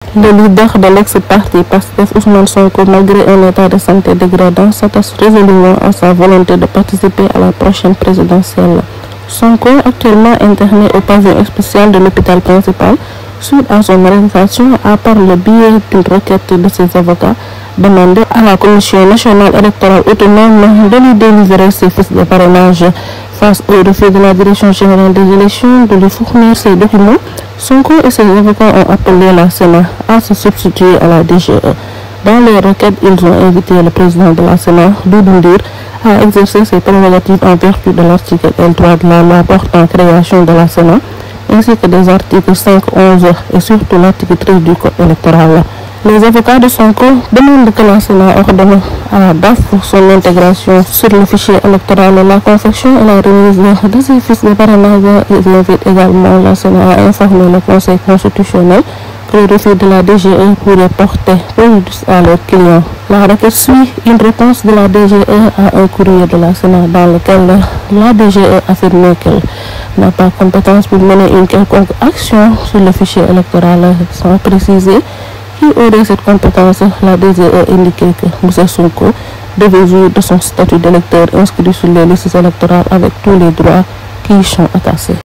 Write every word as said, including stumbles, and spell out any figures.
Le leader de l'ex-parti PASTEF, Ousmane Sonko, malgré un état de santé dégradant, s'attache résolument à sa volonté de participer à la prochaine présidentielle. Sonko, actuellement interné au pavillon spécial de l'hôpital principal, suite à son arrestation, a par le biais d'une requête de ses avocats, demandé à la Commission nationale électorale autonome de lui délivrer ses fiches de parrainage. Face au refus de la Direction générale des élections de lui fournir ces documents, Sonko et ses avocats ont appelé la Sénat à se substituer à la D G E. Dans les requêtes, ils ont invité le président de la Sénat, Doudou Ndir, à exercer ses prérogatives en vertu de l'article L trois de la loi portant création de la Sénat, ainsi que des articles cinq, onze et surtout l'article treize du Code électoral. Les avocats de Sonko demandent que la Sénat ordonne à la D A F pour son intégration sur le fichier électoral, la confection et la remise de ces fiches de parrainage. Ils invitent également la Sénat à informer le Conseil constitutionnel que le refus de la D G E pourrait porter préjudice à leurs clients. La requête suit une réponse de la D G E à un courrier de la Sénat dans lequel la D G E affirme qu'elle n'a pas compétence pour mener une quelconque action sur le fichier électoral, sans préciser qui aurait cette compétence. La D G E indiquait que M. Sonko devait jouir de son statut d'électeur inscrit sur les listes électorales avec tous les droits qui y sont attachés.